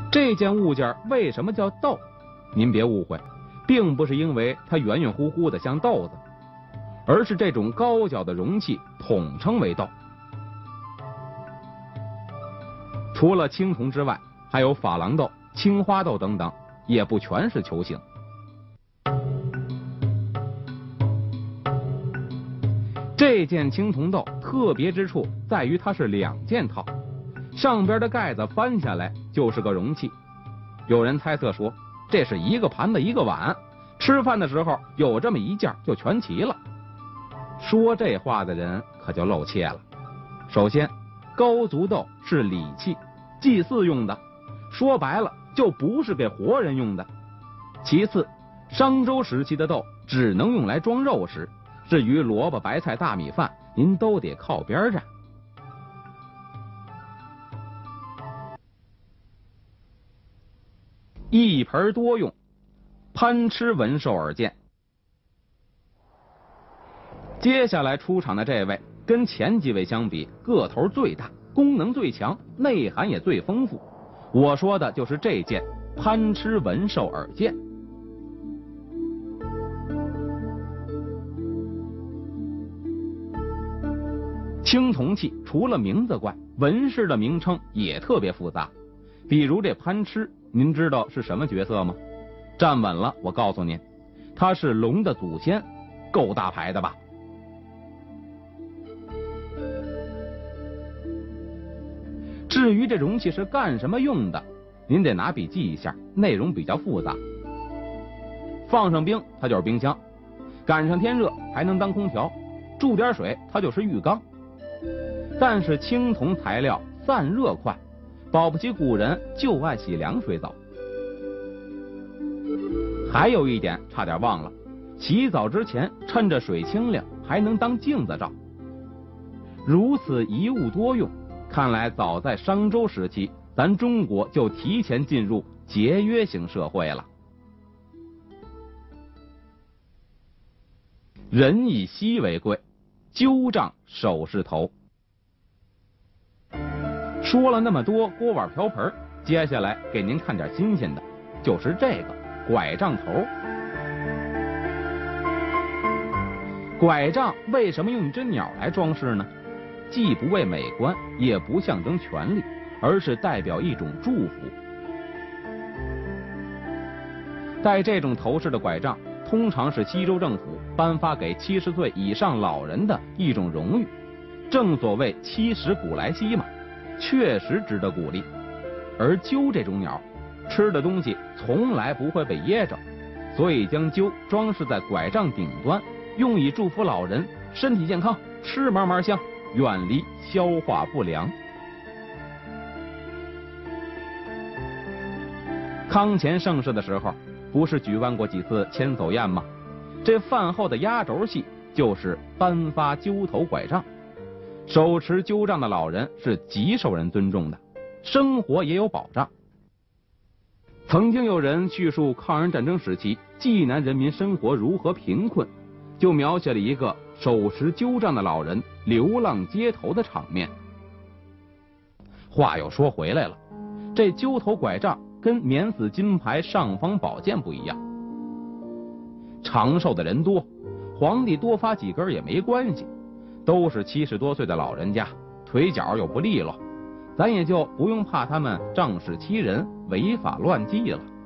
这件物件为什么叫豆？您别误会，并不是因为它圆圆乎乎的像豆子，而是这种高脚的容器统称为豆。除了青铜之外，还有珐琅豆、青花豆等等，也不全是球形。这件青铜豆特别之处在于它是两件套，上边的盖子翻下来就是个容器。有人猜测说，这是一个盘子一个碗，吃饭的时候有这么一件就全齐了。说这话的人可就露怯了。首先，高足豆是礼器，祭祀用的，说白了就不是给活人用的。其次，商周时期的豆只能用来装肉食，至于萝卜、白菜、大米饭，您都得靠边站。一盆多用，贪吃文寿而见。接下来出场的这位，跟前几位相比，个头最大，功能最强，内涵也最丰富。我说的就是这件贪吃文寿耳剑。青铜器除了名字怪，纹饰的名称也特别复杂。比如这潘吃，您知道是什么角色吗？站稳了，我告诉您，他是龙的祖先，够大牌的吧？至于这容器是干什么用的，您得拿笔记一下，内容比较复杂。放上冰，它就是冰箱；赶上天热，还能当空调；注点水，它就是浴缸。但是青铜材料散热快，保不齐古人就爱洗凉水澡。还有一点差点忘了，洗澡之前趁着水清凉，还能当镜子照。如此一物多用，看来早在商周时期，咱中国就提前进入节约型社会了。人以稀为贵，鸠杖首是头。说了那么多锅碗瓢盆，接下来给您看点新鲜的，就是这个拐杖头。拐杖为什么用一只鸟来装饰呢？既不为美观，也不象征权力，而是代表一种祝福。戴这种头饰的拐杖，通常是西周政府颁发给70岁以上老人的一种荣誉。正所谓70古来稀嘛，确实值得鼓励。而鸠这种鸟，吃的东西从来不会被噎着，所以将鸠装饰在拐杖顶端，用以祝福老人身体健康，吃嘛嘛香，远离消化不良。康乾盛世的时候，不是举办过几次千叟宴吗？这饭后的压轴戏就是颁发鸠头拐杖。手持鸠杖的老人是极受人尊重的，生活也有保障。曾经有人叙述抗日战争时期济南人民生活如何贫困，就描写了一个手持鸠杖的老人流浪街头的场面。话又说回来了，这鸠头拐杖跟免死金牌尚方宝剑不一样。长寿的人多，皇帝多发几根也没关系，都是70多岁的老人家，腿脚又不利落，咱也就不用怕他们仗势欺人、违法乱纪了。